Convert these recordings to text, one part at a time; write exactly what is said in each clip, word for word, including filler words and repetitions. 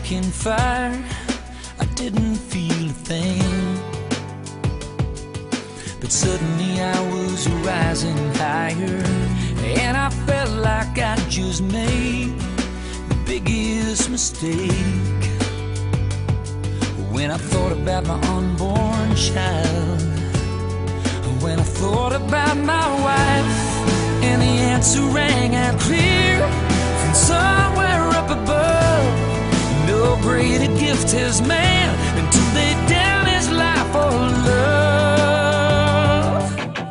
breaking fire, I didn't feel a thing. But suddenly I was rising higher, and I felt like I just made the biggest mistake. When I thought about my unborn child, when I thought about my wife, and the answer rang out clear from somewhere up above. No greater gift has man than to lay down his life for love.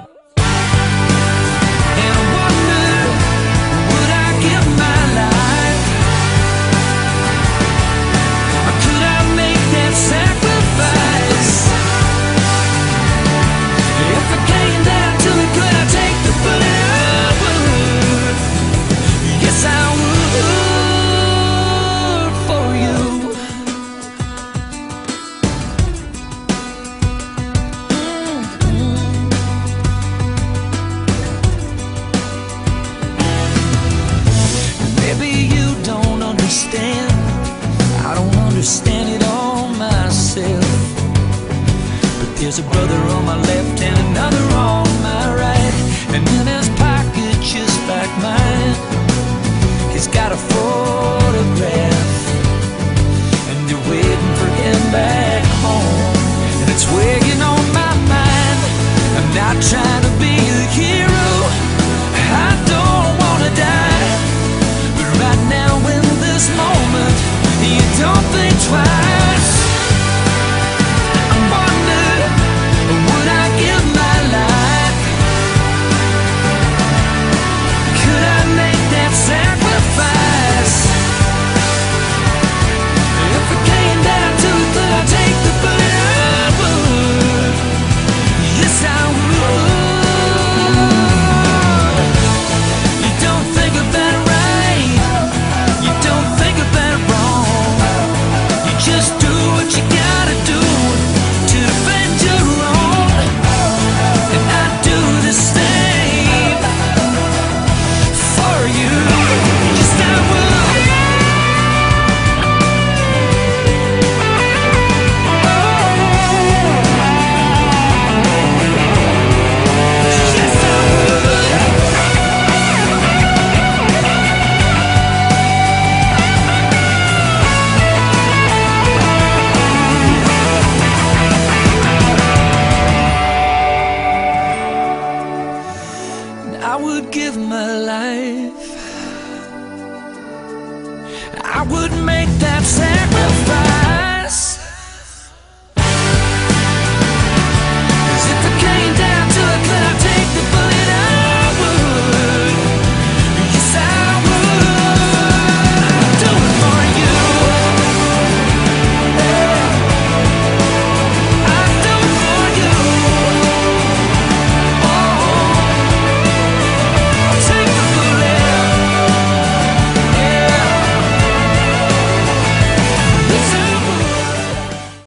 And I wonder, would I give my life? Or could I make that sacrifice? If it came down to it, could I take the bullet? I would. Yes, I would for you. Maybe you don't understand, I don't understand it all myself. But there's a brother on my left and another on my right, and in his pocket just like mine, he's got a photograph, and they're waiting for him back home. And it's weighing on my mind, I'm not trying